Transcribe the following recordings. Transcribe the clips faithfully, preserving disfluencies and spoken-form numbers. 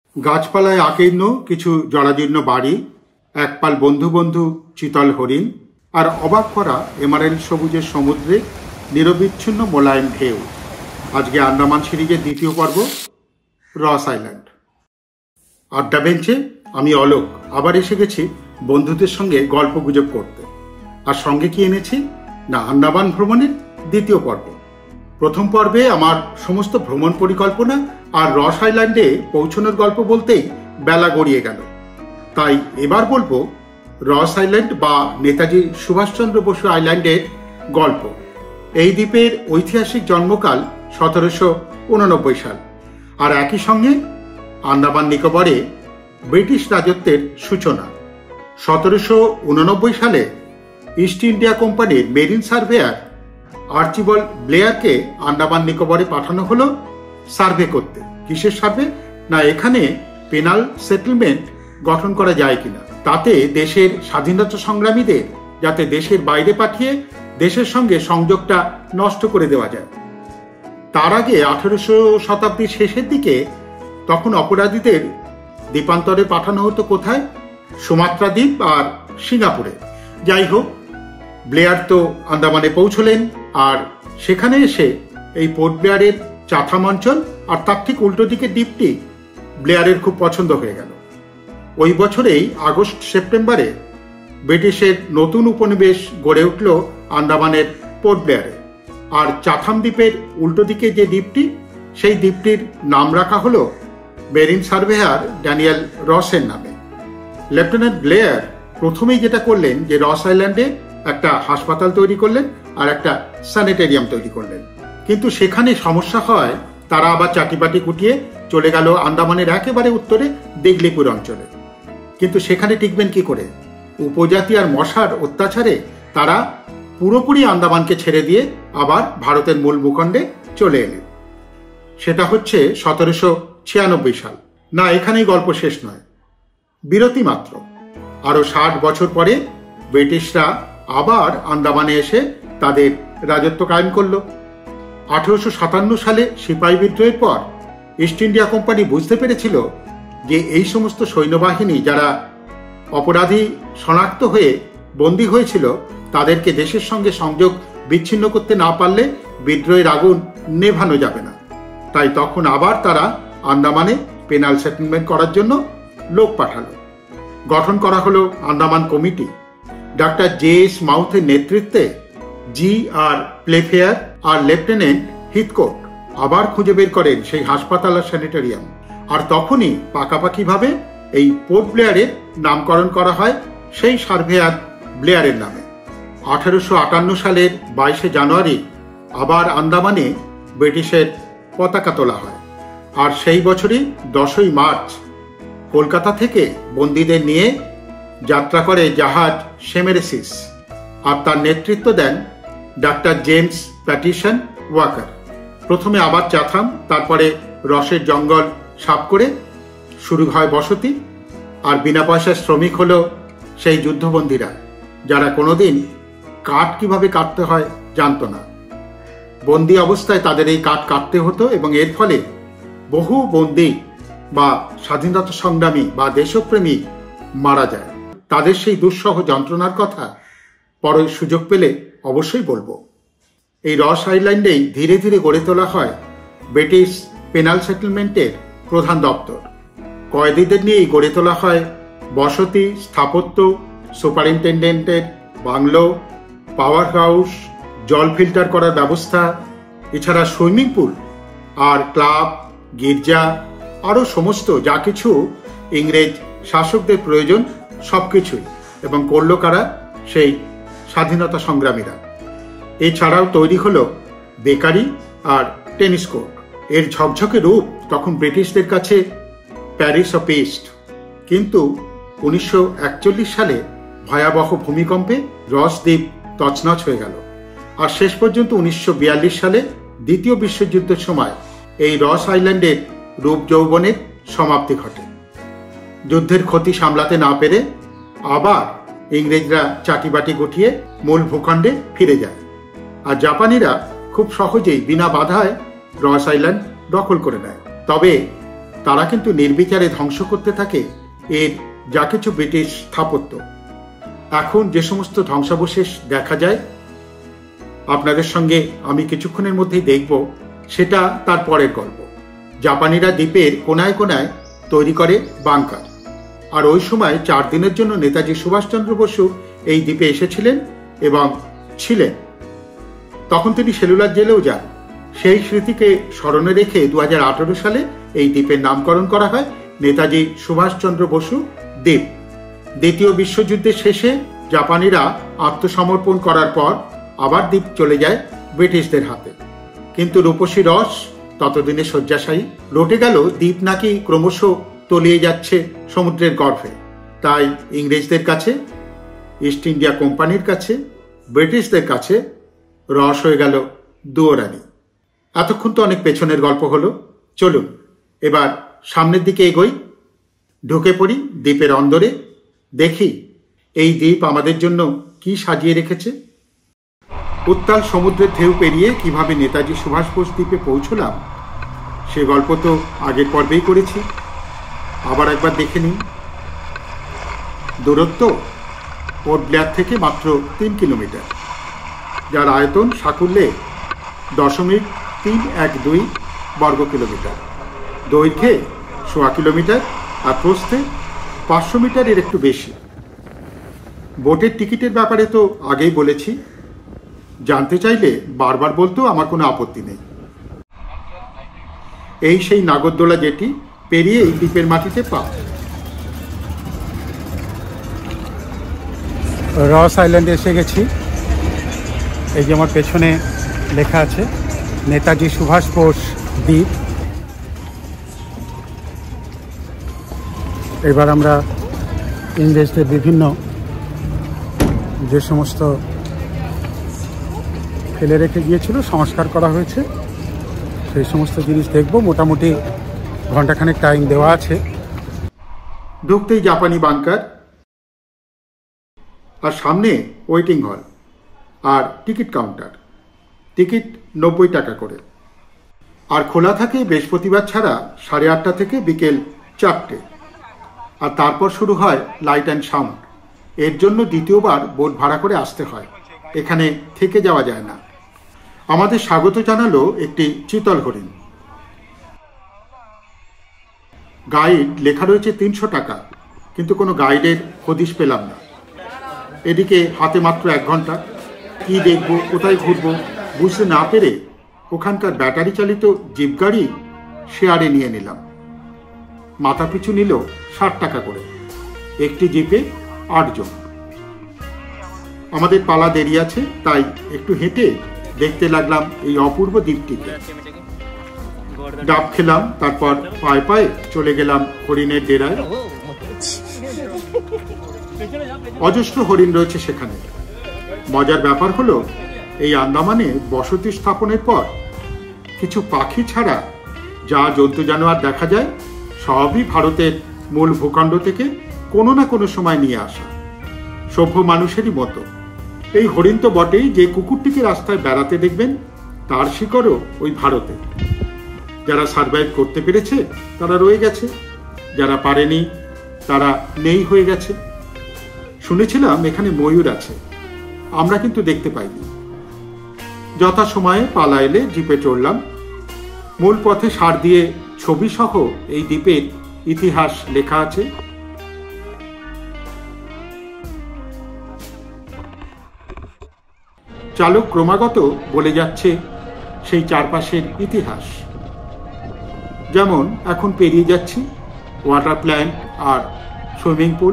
গাছপালায় আকীর্ণ কিছু জরাজীর্ণ বাড়ি, একপাল বন্ধু বন্ধু চিতল হরিণ, আর অবাক করা এমারেল্ড সবুজের সমুদ্রে নিরবিচ্ছিন্ন মোলায়েম ঢেউ। আজকে আন্দামান সিরিজের দ্বিতীয় পর্ব, রস আইল্যান্ড। আড্ডা বেঞ্চে আমি অলোক আবার এসে গেছি বন্ধুদের সঙ্গে গল্প গুজব করতে। আর সঙ্গে কি এনেছি না, আন্দামান ভ্রমণের দ্বিতীয় পর্ব। প্রথম পর্বে আমার সমস্ত ভ্রমণ পরিকল্পনা আর রস আইল্যান্ডে পৌঁছানোর গল্প বলতেই বেলা গড়িয়ে গেল। তাই এবার বলবো রস আইল্যান্ড বা নেতাজি সুভাষচন্দ্র বসু আইল্যান্ডের গল্প। এই দ্বীপের ঐতিহাসিক জন্মকাল সতেরোশো উননব্বই সাল, আর একই সঙ্গে আন্দামান নিকোবরে ব্রিটিশ রাজত্বের সূচনা। সতেরোশো উননব্বই সালে ইস্ট ইন্ডিয়া কোম্পানির মেরিন সার্ভেয়ার আর্চিবল্ড ব্লেয়ারকে আন্দামান নিকোবরে পাঠানো হলো সার্ভে করতে। কিসের সার্ভে? না, এখানে পেনাল সেটেলমেন্ট গঠন করা যায় কিনা, তাতে দেশের স্বাধীনতা সংগ্রামীদের যাতে দেশের বাইরে পাঠিয়ে দেশের সঙ্গে সংযোগটা নষ্ট করে দেওয়া যায়। তার আগে আঠেরোশো শতাব্দীর শেষের দিকে তখন অপরাধীদের দ্বীপান্তরে পাঠানো হতো কোথায়? সুমাত্রা দ্বীপ আর সিঙ্গাপুরে। যাই হোক, ব্লেয়ার তো আন্দামানে পৌঁছলেন, আর সেখানে এসে এই পোর্ট ব্লেয়ারের চাথাম অঞ্চল আর তার ঠিক উল্টো দিকের দ্বীপটি ব্লেয়ারের খুব পছন্দ হয়ে গেল। ওই বছরেই আগস্ট সেপ্টেম্বরে ব্রিটিশের নতুন উপনিবেশ গড়ে উঠল আন্দামানের পোর্ট ব্লেয়ারে। আর চাথাম দ্বীপের উল্টো দিকে যে দ্বীপটি, সেই দ্বীপটির নাম রাখা হলো মেরিন সার্ভেয়ার ড্যানিয়েল রসের নামে। লেফটেন্যান্ট ব্লেয়ার প্রথমেই যেটা করলেন যে রস আইল্যান্ডে একটা হাসপাতাল তৈরি করলেন আর একটা স্যানিটেরিয়াম তৈরি করলেন। কিন্তু সেখানে সমস্যা হয়, তারা আবার চাটিবাটি কুটিয়ে চলে গেল আন্দামানের একেবারে উত্তরে দিগলিপুর অঞ্চলে। কিন্তু সেখানে টিকবেন কি করে? উপজাতি আর মশার অত্যাচারে তারা পুরোপুরি আন্দামানকে ছেড়ে দিয়ে আবার ভারতের মূল ভূখণ্ডে চলে এলেন। সেটা হচ্ছে সতেরোশো ছিয়ানব্বই সাল। না, এখানেই গল্প শেষ নয়, বিরতি মাত্র। আরো ষাট বছর পরে ব্রিটিশরা আবার আন্দামানে এসে তাদের রাজত্ব কায়েম করল। আঠেরোশো সাতান্ন সালে সিপাহী বিদ্রোহের পর ইস্ট ইন্ডিয়া কোম্পানি বুঝতে পেরেছিল যে এই সমস্ত সৈন্যবাহিনী যারা অপরাধী শনাক্ত হয়ে বন্দী হয়েছিল, তাদেরকে দেশের সঙ্গে সংযোগ বিচ্ছিন্ন করতে না পারলে বিদ্রোহের আগুন নেভানো যাবে না। তাই তখন আবার তারা আন্দামানে পেনাল সেটেলমেন্ট করার জন্য লোক পাঠালো। গঠন করা হলো Andaman committee. Doctor J S মাউথের নেতৃত্বে জি আর প্লেফেয়ার আর লেফটেন্যান্ট হিথকোট আবার খুঁজে বের করেন সেই হাসপাতাল আর স্যানিটেরিয়াম। আর তখনই পাকাপাকি ভাবে এই পোর্ট ব্লেয়ারের নামকরণ করা হয় সেই সার্ভেয়ার ব্লেয়ারের নামে। আঠারোশো আটান্ন সালের বাইশে জানুয়ারি আবার আন্দামানে ব্রিটিশের পতাকা তোলা হয়। আর সেই বছরই দশই মার্চ কলকাতা থেকে বন্দীদের নিয়ে যাত্রা করে জাহাজ সেমেরেসিস, আর তার নেতৃত্ব দেন ডাক্তার জেমস প্যাটিসন ওয়াকার। প্রথমে আবার চাথাম, তারপরে রসের জঙ্গল সাফ করে শুরু হয় বসতি। আর বিনা পয়সার শ্রমিক হলো সেই যুদ্ধবন্দীরা, যারা কোনোদিন কাঠ কিভাবে কাটতে হয় জানতো না। বন্দি অবস্থায় তাদের এই কাঠ কাটতে হতো, এবং এর ফলে বহু বন্দি বা স্বাধীনতা সংগ্রামী বা দেশপ্রেমী মারা যায়। তাদের সেই দুঃসহ যন্ত্রণার কথা পরে সুযোগ পেলে অবশ্যই বলবো। এই রস আইল্যান্ডেই ধীরে ধীরে গড়ে তোলা হয় ব্রিটিশ পেনাল সেটেলমেন্টের প্রধান দপ্তর। কয়েদিদের নিয়েই গড়ে তোলা হয় বসতি, স্থাপত্য, সুপারিনটেন্ডেন্টের বাংলো, পাওয়ার হাউস, জল ফিল্টার করার ব্যবস্থা, এছাড়া সুইমিং পুল আর ক্লাব, গির্জা, আরও সমস্ত যা কিছু ইংরেজ শাসকদের প্রয়োজন সবকিছুই, এবং করল কারা? সেই স্বাধীনতা সংগ্রামীরা। এছাড়াও তৈরি হলো বেকারি আর টেনিস কোর্ট। এর ঝকঝকে রূপ তখন ব্রিটিশদের কাছে প্যারিস অফ ইস্ট। কিন্তু উনিশশো একচল্লিশ সালে ভয়াবহ ভূমিকম্পে রস দ্বীপ তছনছ হয়ে গেল। আর শেষ পর্যন্ত উনিশশো বিয়াল্লিশ সালে দ্বিতীয় বিশ্বযুদ্ধের সময় এই রস আইল্যান্ডের রূপ যৌবনের সমাপ্তি ঘটে। যুদ্ধের ক্ষতি সামলাতে না পেরে আবার ইংরেজরা চাটিবাটি গুটিয়ে মূল ভূখণ্ডে ফিরে যায়, আর জাপানিরা খুব সহজেই বিনা বাধায় রস আইল্যান্ড দখল করে নেয়। তবে তারা কিন্তু নির্বিচারে ধ্বংস করতে থাকে এর যা কিছু ব্রিটিশ স্থাপত্য। এখন যে সমস্ত ধ্বংসাবশেষ দেখা যায়, আপনাদের সঙ্গে আমি কিছুক্ষণের মধ্যেই দেখব, সেটা তার পরের গল্প। জাপানিরা দ্বীপের কোনায় কোনায় তৈরি করে বাংকার, আর ওই সময় চার দিনের জন্য নেতাজি সুভাষচন্দ্র বসু এই দ্বীপে এসেছিলেন এবং ছিলেন। তখন তিনি সেলুলার জেলেও যান। সেই স্মৃতিকে স্মরণে রেখে দু হাজার আঠারো সালে এই দ্বীপের নামকরণ করা হয় নেতাজি সুভাষচন্দ্র বসু দ্বীপ। দ্বিতীয় বিশ্বযুদ্ধের শেষে জাপানিরা আত্মসমর্পণ করার পর আবার দ্বীপ চলে যায় ব্রিটিশদের হাতে, কিন্তু রূপসী রস ততদিনে শয্যাশায়ী। রটে গেল দ্বীপ নাকি ক্রমশ তলিয়ে যাচ্ছে সমুদ্রের গর্ভে। তাই ইংরেজদের কাছে, ইস্ট ইন্ডিয়া কোম্পানির কাছে, ব্রিটিশদের কাছে রস হয়ে গেল দুয়োরানি। এতক্ষণ তো অনেক পেছনের গল্প হলো, চলুন এবার সামনের দিকে এগোই, ঢুকে পড়ি দ্বীপের অন্দরে, দেখি এই দ্বীপ আমাদের জন্য কি সাজিয়ে রেখেছে। উত্তাল সমুদ্রের ঢেউ পেরিয়ে কিভাবে নেতাজি সুভাষ বোস দ্বীপে পৌঁছলাম সে গল্প তো আগের পর্বেই করেছি, আবার একবার দেখে নিন। দূরত্ব পোর্ট ব্লেয়ার থেকে মাত্র তিন কিলোমিটার, যার আয়তন সাকুল্যে দশমিক তিন এক দুই বর্গ কিলোমিটার, দৈর্ঘ্যে সোয়া কিলোমিটার আর প্রস্থে পাঁচশো মিটারের একটু বেশি। বোটের টিকিটের ব্যাপারে তো আগেই বলেছি, জানতে চাইলে বারবার বলতেও আমার কোনো আপত্তি নেই। এই সেই নাগরদোলা যেটি পেরিয়ে এই দ্বীপের মাটিতে পা। রস আইল্যান্ডে এসে গেছি। এই যে আমার পেছনে লেখা আছে নেতাজি সুভাষ বোস দ্বীপ। এবার আমরা ইংরেজদের বিভিন্ন যে সমস্ত ফেলে রেখে গিয়েছিল, সংস্কার করা হয়েছে, সেই সমস্ত জিনিস দেখব। মোটামুটি ঘন্টাখানেক টাইম দেওয়া আছে। ঢুকতেই জাপানি বাংকার, আর সামনে ওয়েটিং হল আর টিকিট কাউন্টার। টিকিট নব্বই টাকা করে, আর খোলা থাকে বৃহস্পতিবার ছাড়া সাড়ে আটটা থেকে বিকেল চারটে। আর তারপর শুরু হয় লাইট অ্যান্ড সাউন্ড। এর জন্য দ্বিতীয়বার বোট ভাড়া করে আসতে হয়, এখানে থেকে যাওয়া যায় না। আমাদের স্বাগত জানালো একটি চিতল হরিণ। গাইড লেখা রয়েছে তিনশো টাকা, কিন্তু কোনো গাইডের হদিশ পেলাম না। এদিকে হাতে মাত্র এক ঘন্টা, কি দেখব, কোথায় ঘুরবো বুঝতে না পেরে ওখানকার ব্যাটারি চালিত জিপ গাড়ি শেয়ারে নিয়ে নিলাম। মাথা পিছু নিল ষাট টাকা করে, একটি জিপে আটজন। আমাদের পালা দেরি আছে, তাই একটু হেঁটে দেখতে লাগলাম এই অপূর্ব দ্বীপটিকে। ডাব খেলাম, তারপর পায়ে পায়ে চলে গেলাম হরিণের ডেরায়। অজস্র হরিণ রয়েছে সেখানে। মজার ব্যাপার হলো, এই আন্দামানে বসতি স্থাপনের পর কিছু পাখি ছাড়া যা জন্তু জানোয়ার দেখা যায় সবই ভারতের মূল ভূখণ্ড থেকে কোনো না কোনো সময় নিয়ে আসা, সভ্য মানুষেরই মতো। এই হরিণ তো বটেই, যে কুকুরটিকে রাস্তায় বেড়াতে দেখবেন তার শিকড়ও ওই ভারতে। যারা সার্ভাইভ করতে পেরেছে তারা রয়ে গেছে, যারা পারেনি তারা নেই হয়ে গেছে। শুনেছিলাম এখানে ময়ূর আছে, আমরা কিন্তু দেখতে পাইনি। যথাসময়ে পালা এলে জিপে চড়লাম। মূল পথে সার দিয়ে ছবি সহ এই দ্বীপের ইতিহাস লেখা আছে। চালক ক্রমাগত বলে যাচ্ছে সেই চারপাশের ইতিহাস। যেমন এখন পেরিয়ে যাচ্ছি ওয়াটার প্ল্যান্ট আর সুইমিং পুল।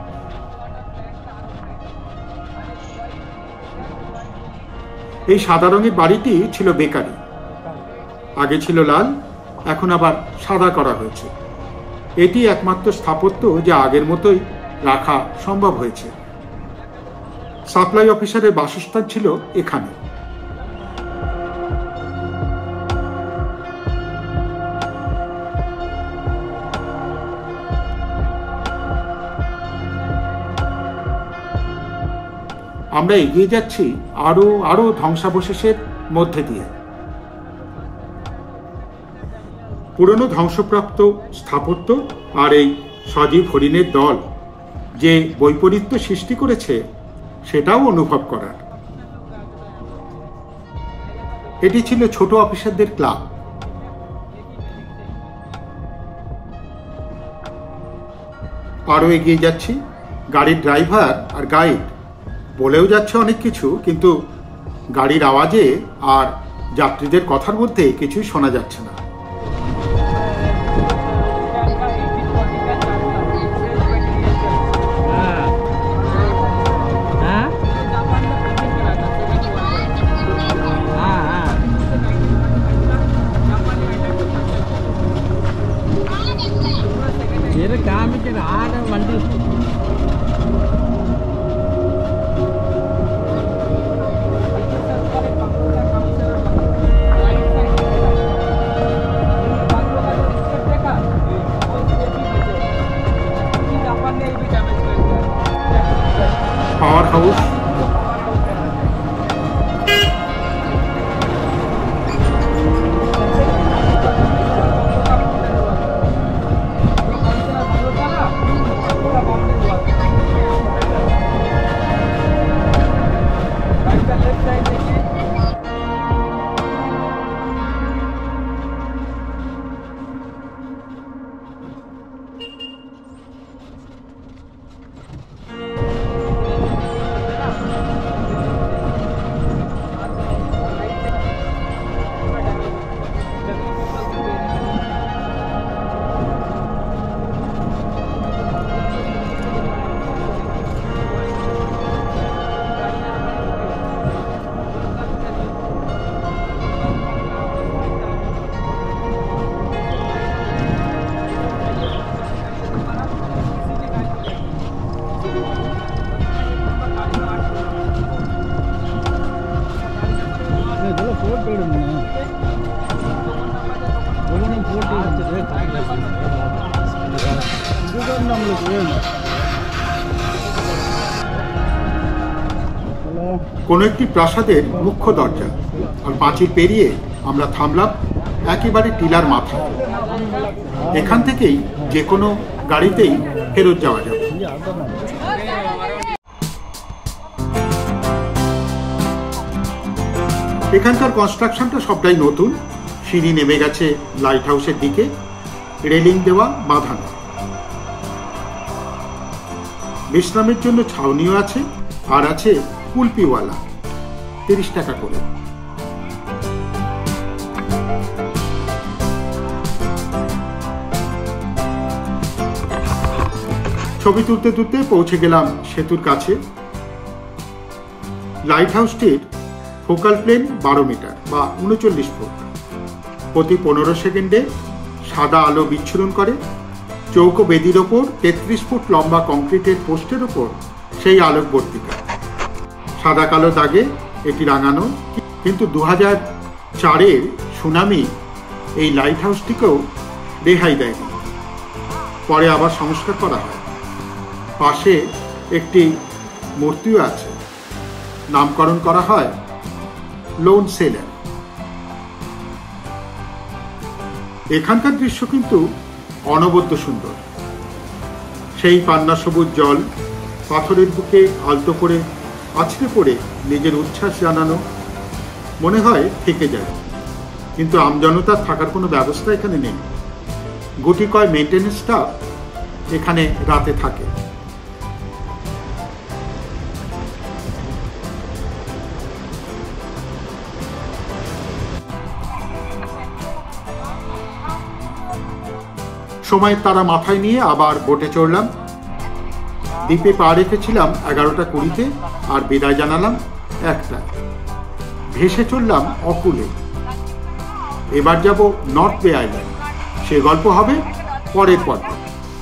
এই সাদা রঙের বাড়িটি ছিল বেকারি, আগে ছিল লাল, এখন আবার সাদা করা হয়েছে। এটি একমাত্র স্থাপত্য যা আগের মতোই রাখা সম্ভব হয়েছে। সাপ্লাই অফিসারের বাসস্থান ছিল এখানে। আমরা এগিয়ে যাচ্ছি আরো আরো ধ্বংসাবশেষের মধ্যে দিয়ে। পুরনো ধ্বংসপ্রাপ্ত স্থাপত্য আর এই সজীব হরিণের দল যে বৈপরীত্য সৃষ্টি করেছে সেটাও অনুভব করার। এটি ছিল ছোট অফিসারদের ক্লাব। আরো এগিয়ে যাচ্ছি। গাড়ির ড্রাইভার আর গাইড বলেও যাচ্ছে অনেক কিছু, কিন্তু গাড়ির আওয়াজে আর যাত্রীদের কথার মধ্যে কিছুই শোনা যাচ্ছে না। পাওয়ার হাউস, কোনো একটি প্রাসাদের মুখ্য দরজা, আর পাঁচিল পেরিয়ে আমরা থামলাম একেবারে টিলার মাথায়। এখান থেকেই যে কোনো গাড়িতেই ফেরত যাওয়া যাবে। এখানকার কনস্ট্রাকশনটা সবটাই নতুন। সিঁড়ি নেমে গেছে লাইট হাউসের দিকে, রেলিং দেওয়া, বাঁধানো। বিশ্রামের জন্য ছাউনিও আছে, আর আছে কুলপিওয়ালা, তিরিশ টাকা করে। ছবি তুলতে তুলতে পৌঁছে গেলাম সেতুর কাছে। লাইট হাউসটির ফোকাল প্লেন বারো মিটার বা উনচল্লিশ ফুট। প্রতি পনেরো সেকেন্ডে সাদা আলো বিচ্ছুরণ করে। চৌকো বেদির ওপর তেত্রিশ ফুট লম্বা কংক্রিটের পোস্টের ওপর সেই আলোকবর্তিকা। সাদা কালো দাগে এটি রাঙানো, কিন্তু দু হাজার চারের সুনামি এই লাইট হাউসটিকেও রেহাই দেয়নি। পরে আবার সংস্কার করা হয়। পাশে একটি মূর্তিও আছে, নামকরণ করা হয় লোন সেলার। এখানকার দৃশ্য কিন্তু অনবদ্য সুন্দর। সেই পান্না সবুজ জল, পাথরের বুকে আলতো করে আছড়ে পড়ে নিজের উচ্ছ্বাস জানানো, মনে হয় থেকে যায়। কিন্তু আমজনতার থাকার কোনো ব্যবস্থা এখানে নেই। গুটি কয় মেইনটেনেন্স স্টাফ এখানে রাতে থাকে। সময় তারা মাথায় নিয়ে আবার বোটে চড়লাম। দ্বীপে পা রেখেছিলাম এগারোটা কুড়িতে, আর বিদায় জানালাম একটা। ভেসে চললাম অকুলে। এবার যাব নর্থ বে আইল্যান্ড। সে গল্প হবে পরের পর্বে।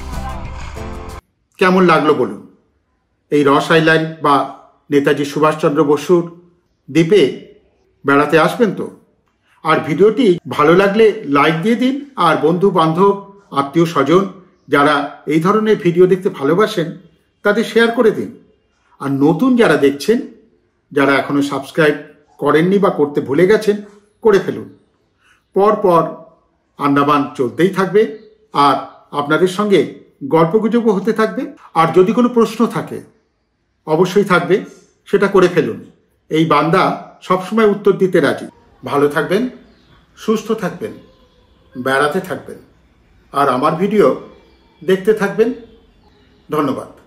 কেমন লাগলো বলুন? এই রস আইল্যান্ড বা নেতাজি সুভাষচন্দ্র বসুর দ্বীপে বেড়াতে আসবেন তো? আর ভিডিওটি ভালো লাগলে লাইক দিয়ে দিন, আর বন্ধু বান্ধব, আত্মীয় স্বজন যারা এই ধরনের ভিডিও দেখতে ভালোবাসেন তাদের শেয়ার করে দিন। আর নতুন যারা দেখছেন, যারা এখনো সাবস্ক্রাইব করেননি বা করতে ভুলে গেছেন, করে ফেলুন। পর পর আন্দামান চলতেই থাকবে আর আপনাদের সঙ্গে গল্পগুজবও হতে থাকবে। আর যদি কোনো প্রশ্ন থাকে অবশ্যই থাকবে, সেটা করে ফেলুন। এই বান্দা সবসময় উত্তর দিতে রাজি। ভালো থাকবেন, সুস্থ থাকবেন, বেড়াতে থাকবেন আর আমার ভিডিও দেখতে থাকবেন। ধন্যবাদ।